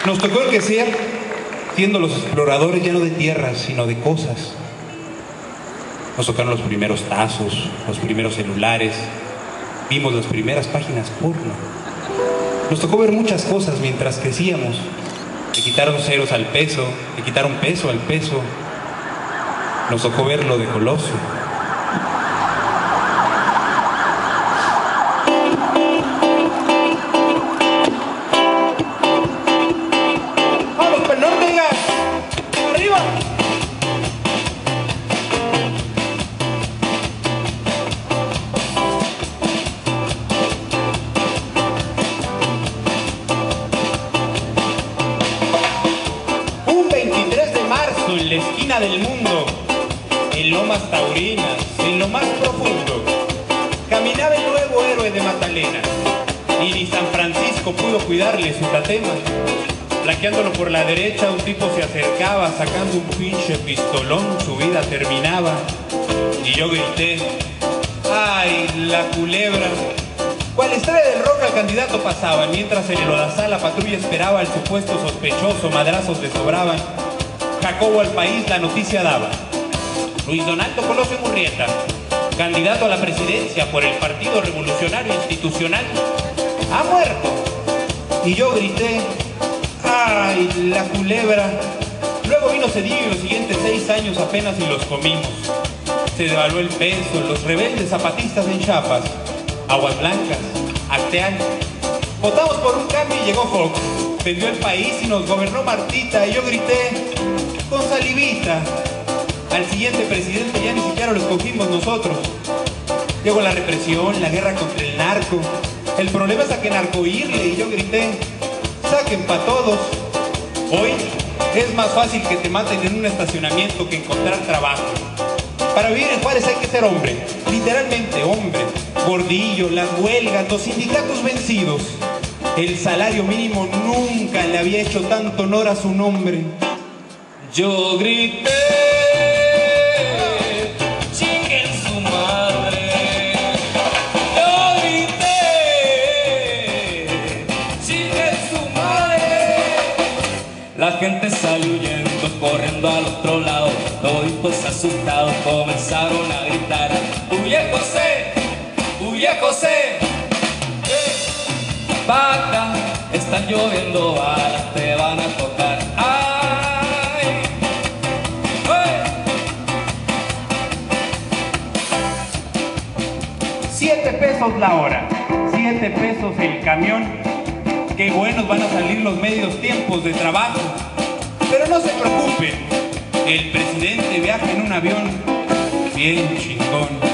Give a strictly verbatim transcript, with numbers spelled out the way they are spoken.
Nos tocó envejecer siendo los exploradores ya no de tierras, sino de cosas. Nos tocaron los primeros tazos, los primeros celulares, vimos las primeras páginas porno. Nos tocó ver muchas cosas mientras crecíamos. Le quitaron ceros al peso, le quitaron peso al peso. Nos tocó ver lo de Colosio. En la esquina del mundo, en lomas taurinas, en lo más profundo, caminaba el nuevo héroe de Magdalena, y ni San Francisco pudo cuidarle su tatema. Flaqueándolo por la derecha, un tipo se acercaba, sacando un pinche pistolón, su vida terminaba. Y yo grité, ¡ay, la culebra! Cual estrella del rock al candidato pasaba, mientras en el Odazal la patrulla esperaba al supuesto sospechoso, madrazos le sobraban. Jacobo al país la noticia daba: Luis Donaldo Colosio Murrieta, candidato a la presidencia por el Partido Revolucionario Institucional, ha muerto. Y yo grité, ¡ay, la culebra! Luego vino Cedillo y los siguientes seis años apenas y los comimos. Se devaluó el peso, los rebeldes zapatistas en Chiapas, Aguas Blancas, Acteal. Votamos por un cambio y llegó Fox. Vendió el país y nos gobernó Martita. Y yo grité, con salivita, al siguiente presidente ya ni siquiera lo escogimos nosotros. Llegó la represión, la guerra contra el narco. El problema es a que narcoírle. Y yo grité, saquen pa' todos. Hoy es más fácil que te maten en un estacionamiento que encontrar trabajo. Para vivir en Juárez hay que ser hombre, literalmente hombre. Gordillo, las huelgas, los sindicatos vencidos. El salario mínimo nunca le había hecho tanto honor a su nombre. Yo grité, chinguen su madre. Yo grité, chinguen su madre. La gente salió huyendo, corriendo al otro lado. Toditos asustados comenzaron a gritar, huye José, huye José. Vaca, están lloviendo balas, te van a tocar. Ay, ay. Siete pesos la hora, siete pesos el camión. Qué buenos van a salir los medios tiempos de trabajo. Pero no se preocupen, el presidente viaja en un avión bien chingón.